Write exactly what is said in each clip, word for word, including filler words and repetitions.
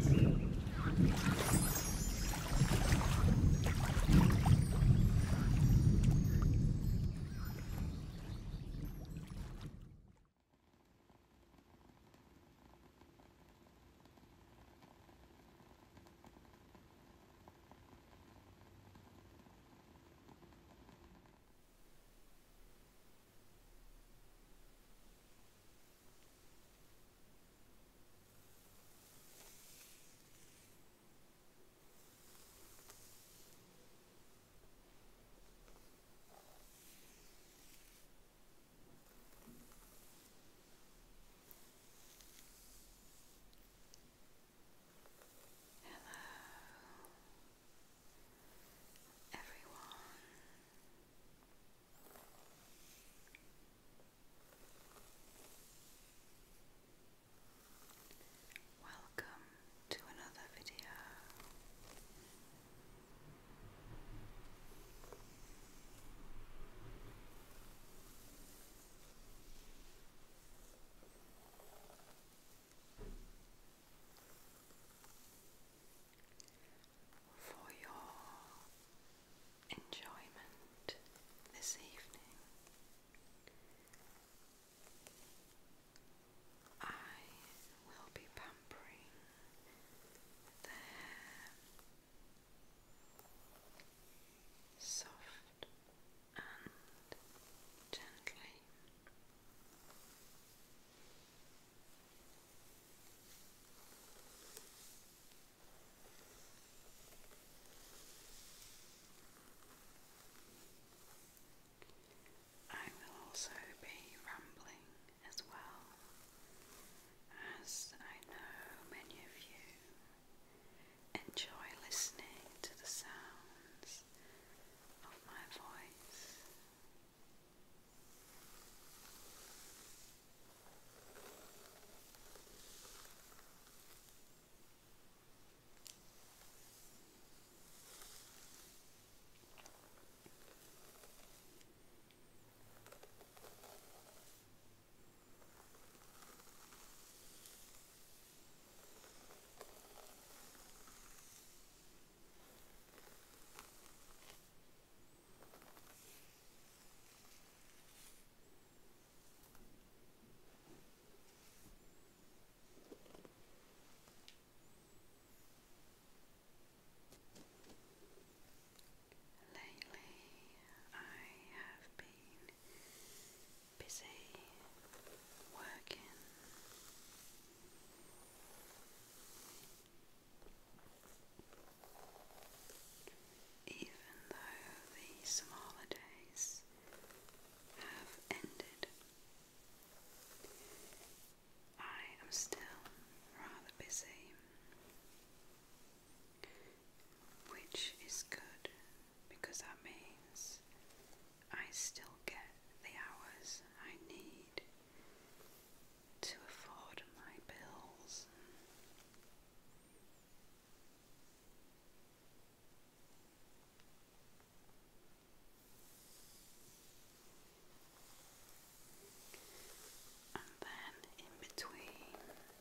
And then in between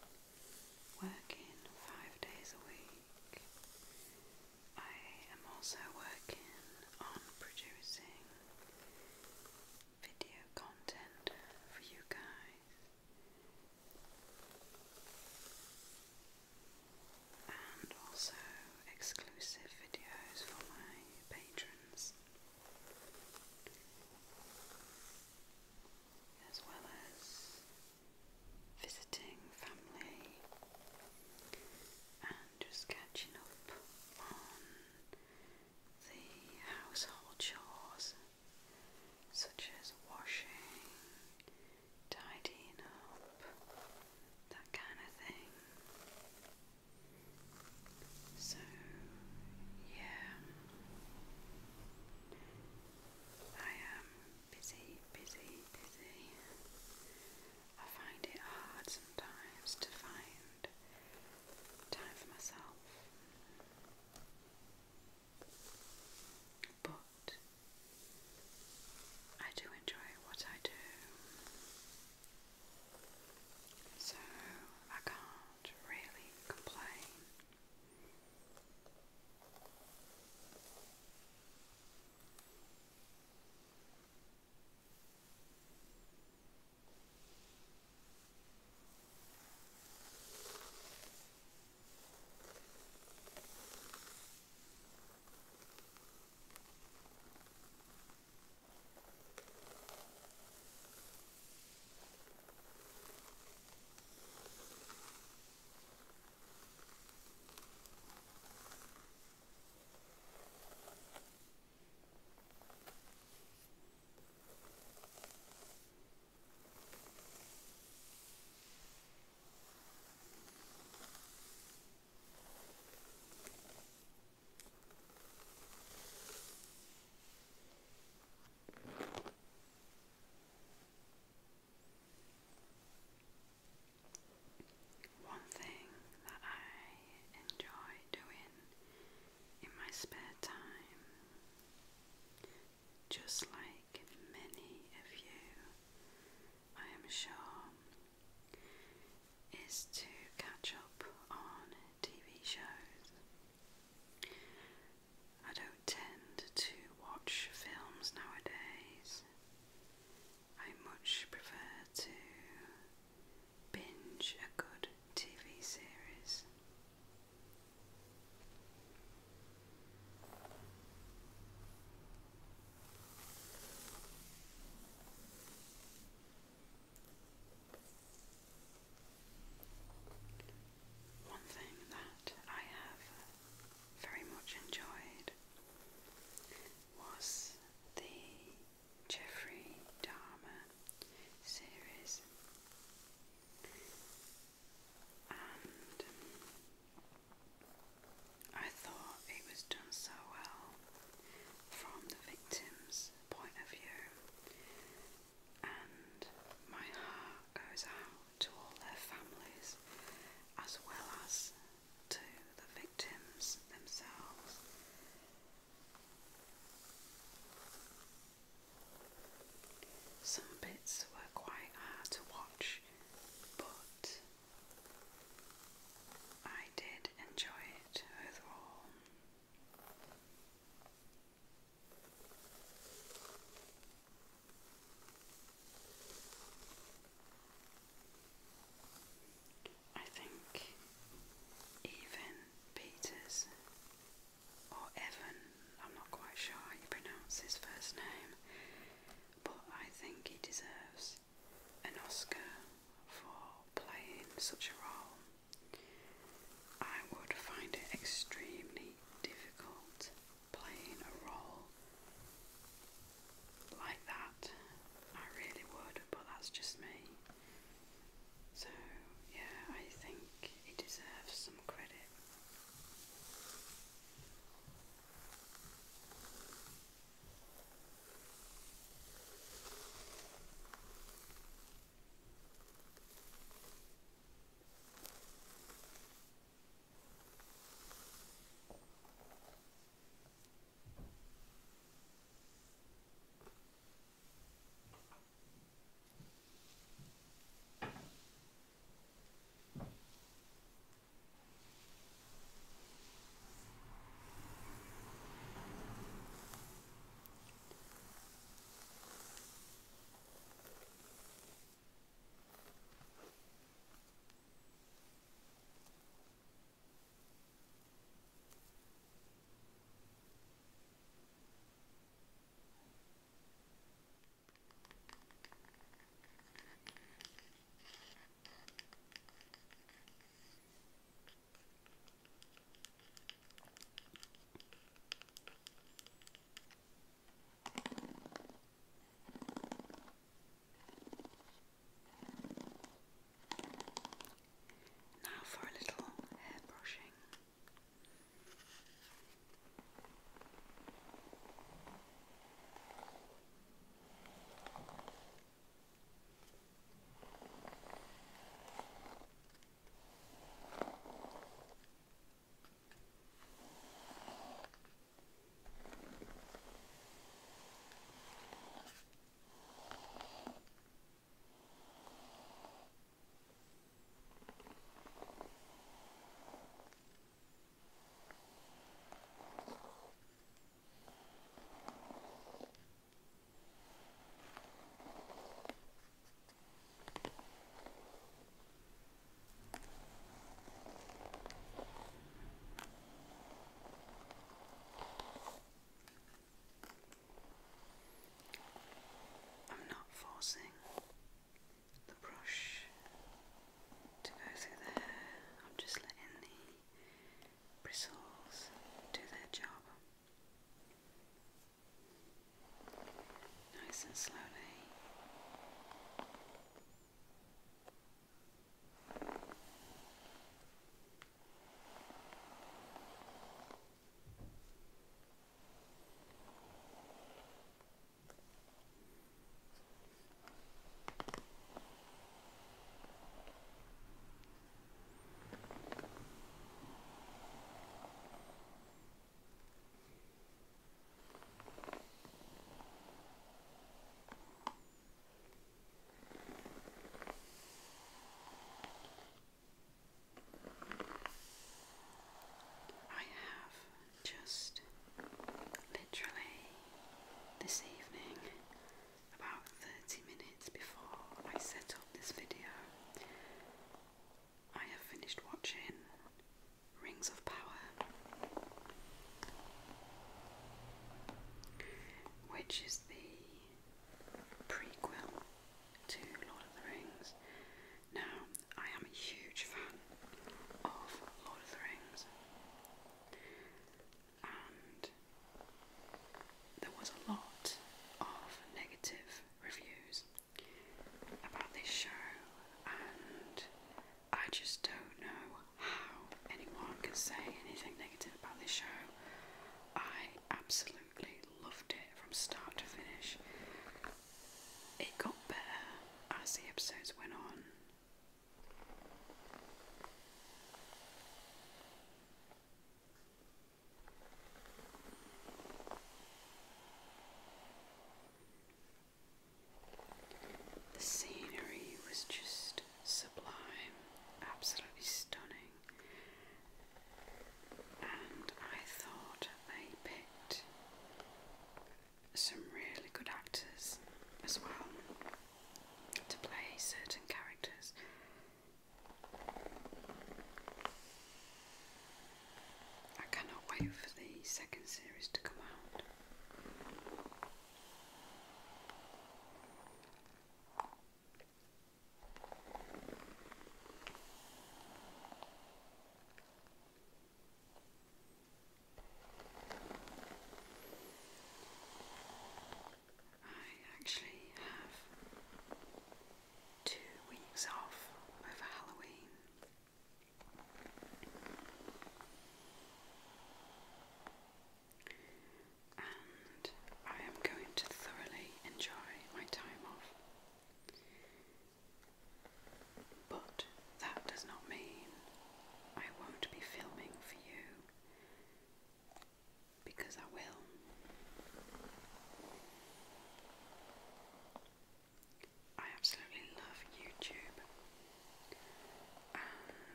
is to catch up on T V shows. I don't tend to watch films nowadays. I much prefer to binge a good T V series. One thing that I have very much enjoyed was the Jeffrey Dahmer series, and I thought it was done so well from the victim's point of view, and my heart goes out to all their families as well as to the victims themselves. Some bits were quite hard to watch, but I did enjoy it overall. I think even Peters, or Evan, I'm not quite sure how you pronounce his first name, but I think he deserves an Oscar for playing such a role. I would find it extremely difficult playing a role like that. I really would, but that's just me. So, yeah, I think he deserves some credit.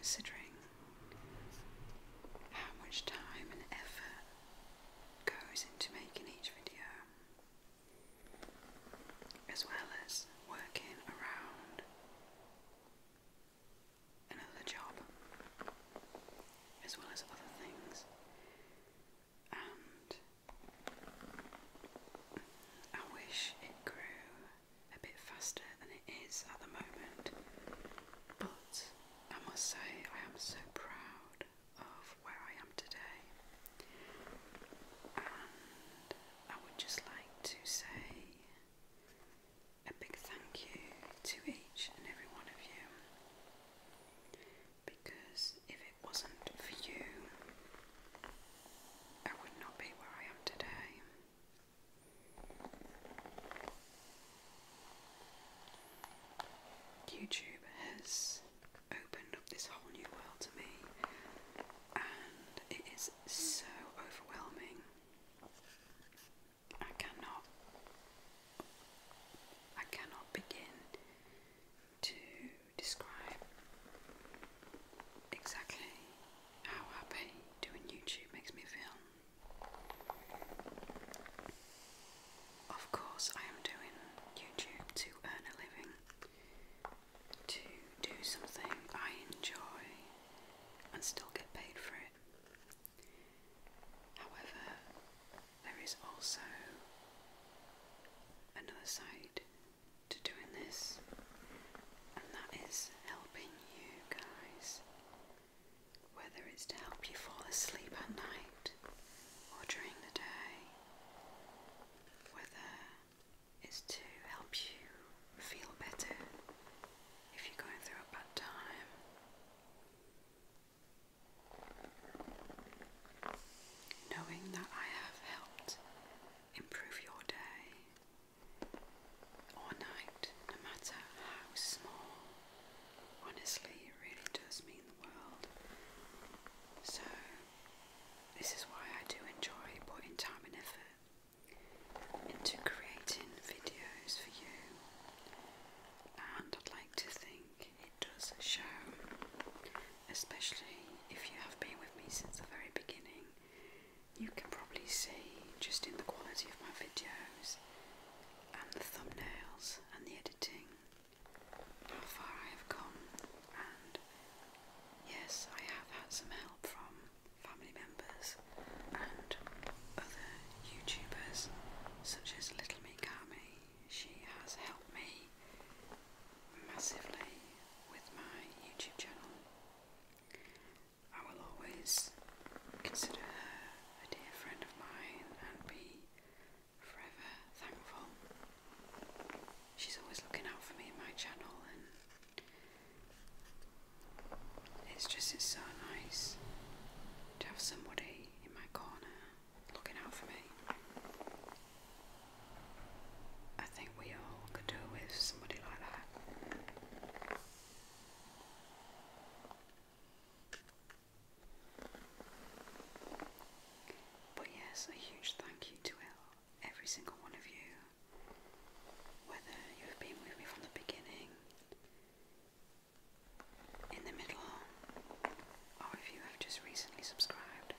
considering how much time and effort goes into making each video, as well as working around another job, as well as other things. And I wish it grew a bit faster than it is at the moment, but I must say I am so proud of where I am today, and I would just like to say a big thank you to each and every one of you, because if it wasn't for you, I would not be where I am today. YouTube has opened up this whole new world to me, and it is so overwhelming. I cannot I cannot begin to describe exactly how happy doing YouTube makes me feel. Of course, I am doing YouTube to earn a living, to do something I enjoy and still get paid for it. However, there is also another side to doing this, and that is helping you guys, whether it's to help you fall asleep at night or during the day, whether it's to help you feel better if you're going through a bad time. Knowing that I have helped improve your day or night, no matter how small, honestly, it really does mean the world. So, this is why I do enjoy putting time and effort into creating videos for you, and I'd like to think it does show, especially if you have been with me since the very beginning. You can probably see just in the quality of my videos and the thumbnails and the editing how far I have come, and yes, I have had some help from family members and other YouTubers such as Little Mikami. She has helped me massively with my YouTube channel. I will always consider her a dear friend of mine and be forever thankful. She's always looking out for me in my channel, and it's just it's so nice to have somebody in my corner looking out for me. I think we all could do with somebody like that. But yes, a huge thank you to every single one of you, whether you have been with me from the beginning, in the middle, or if you have just recently subscribed.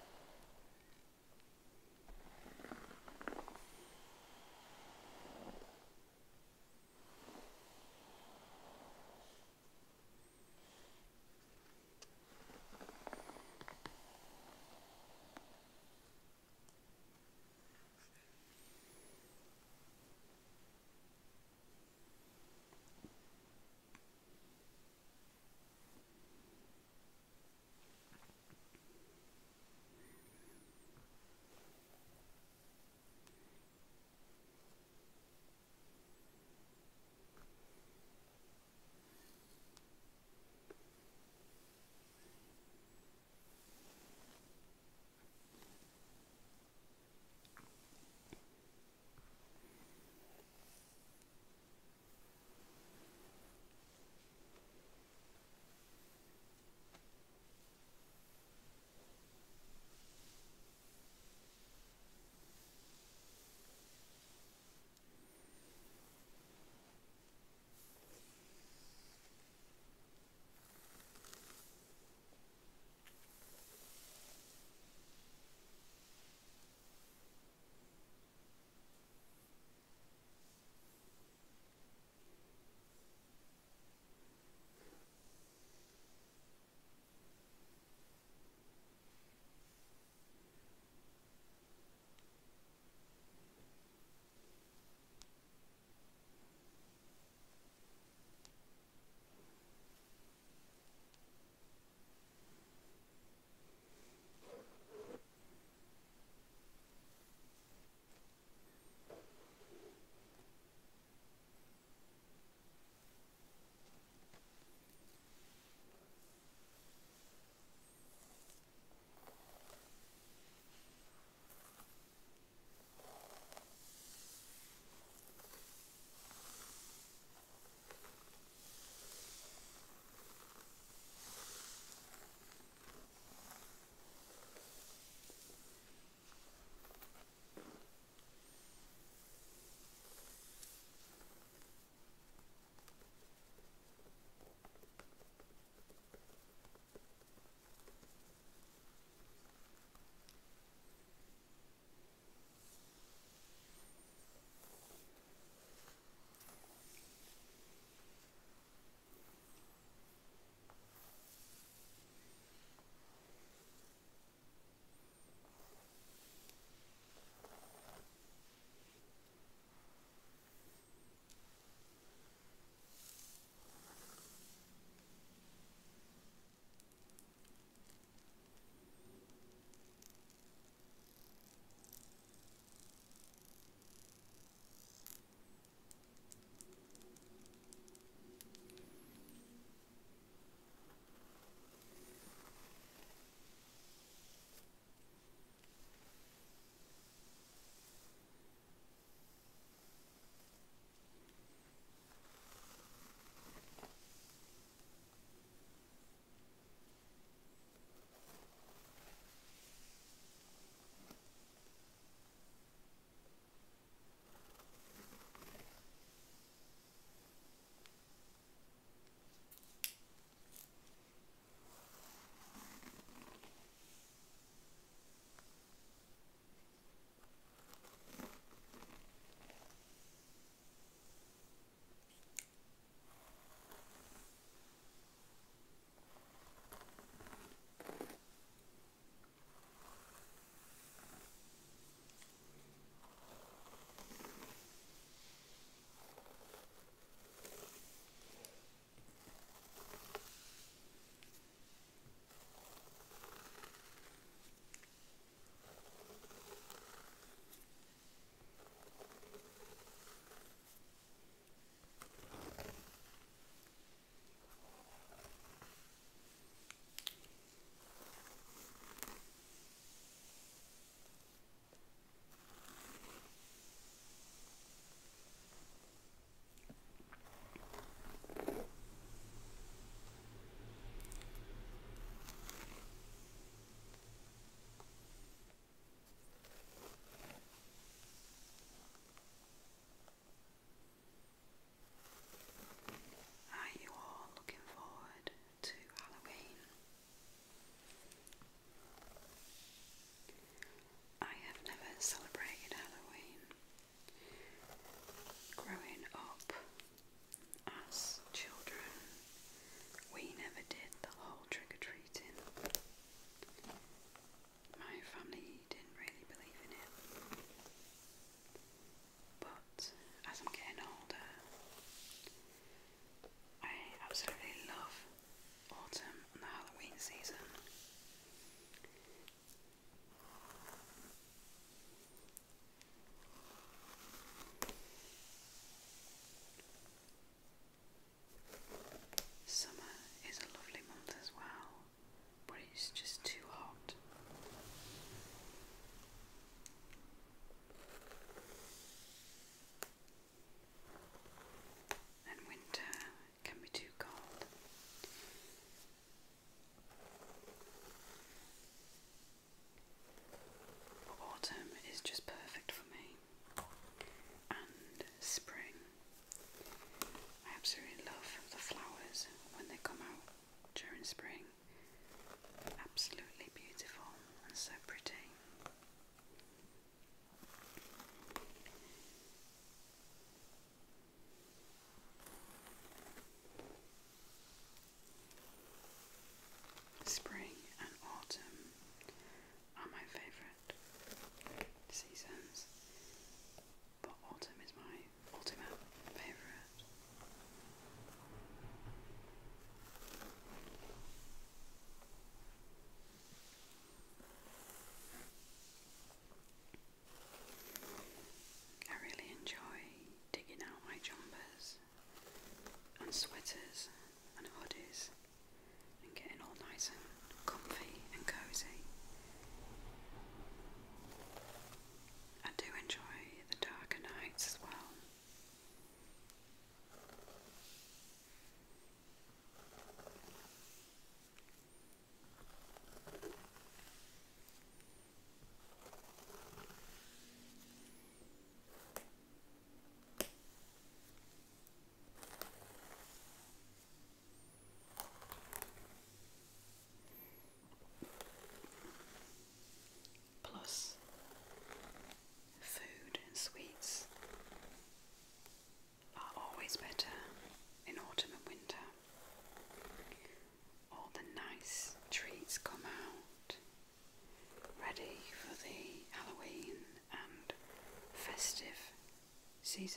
celebrated Halloween. Growing up as children, we never did the whole trick-or-treating. My family didn't really believe in it. But as I'm getting older, I absolutely love autumn and the Halloween season. Summer is a lovely month as well, but it's just too hot. And winter can be too cold. But autumn is just perfect for me. And spring. I absolutely love the flowers when they come out during spring. Absolutely beautiful and so pretty. Spring and autumn are my favourite seasons, but autumn is my ultimate favourite. I really enjoy digging out my jumpers and sweaters and hoodies and getting all nice and comfy and cosy. I do enjoy the darker nights as well. Plus, food and sweets are always better in autumn and winter. All the nice treats come out, ready for the Halloween and festive season.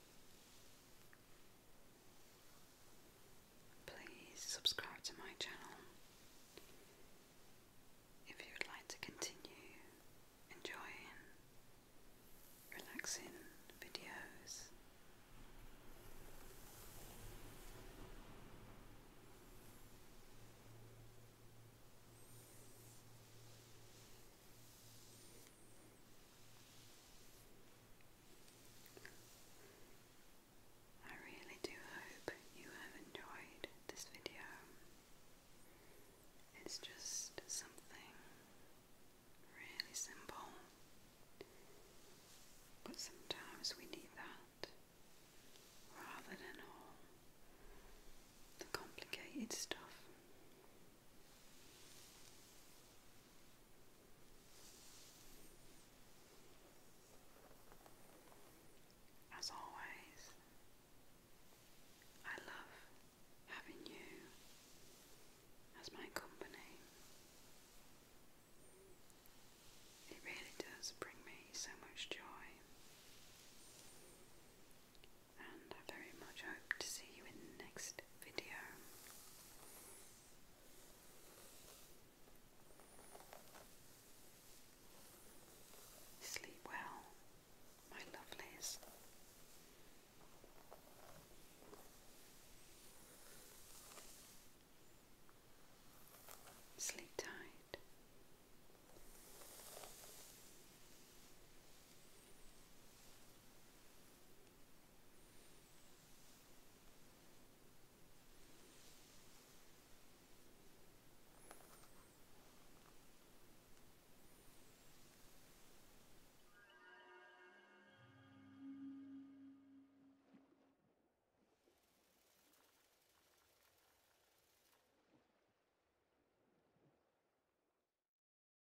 Please subscribe to my channel